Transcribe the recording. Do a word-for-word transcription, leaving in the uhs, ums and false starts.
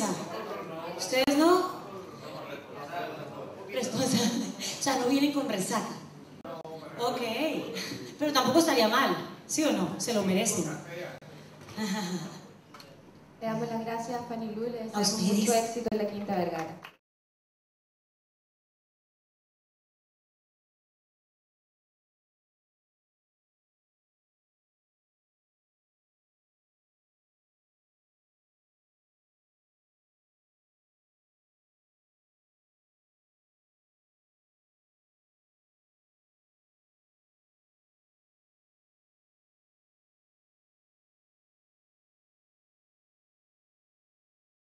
cerveza. ¿Ustedes no? Responsable. O sea, no vienen con resaca. Ok. Pero tampoco estaría mal, ¿sí o no? Se lo merecen. Le damos las gracias, Fanny Lu. Le A deseamos ustedes. mucho éxito en la Quinta Vergara.